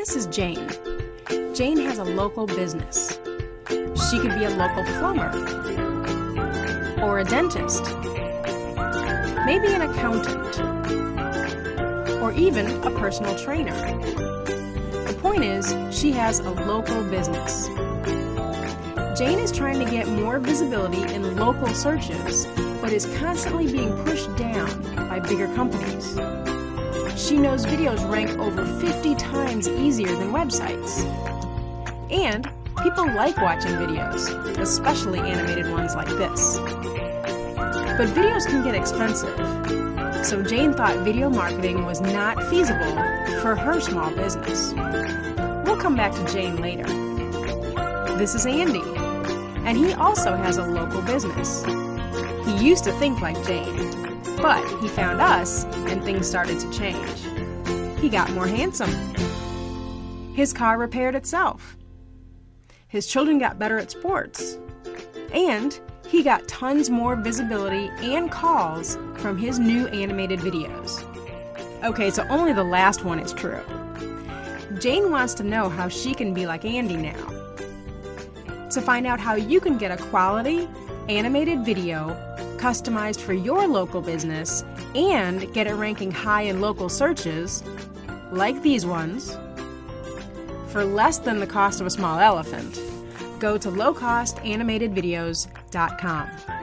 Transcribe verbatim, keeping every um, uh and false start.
This is Jane. Jane has a local business. She could be a local plumber, or a dentist, maybe an accountant, or even a personal trainer. The point is, she has a local business. Jane is trying to get more visibility in local searches, but is constantly being pushed down by bigger companies. She knows videos rank over fifty times easier than websites. And people like watching videos, especially animated ones like this. But videos can get expensive, so Jane thought video marketing was not feasible for her small business. We'll come back to Jane later. This is Andy, and he also has a local business. He used to think like Jane, but he found us and things started to change. He got more handsome. His car repaired itself. His children got better at sports. And he got tons more visibility and calls from his new animated videos. Okay, so only the last one is true. Jane wants to know how she can be like Andy now. To find out how you can get a quality animated video customized for your local business and get it ranking high in local searches, like these ones, for less than the cost of a small elephant, go to low cost animated videos dot com.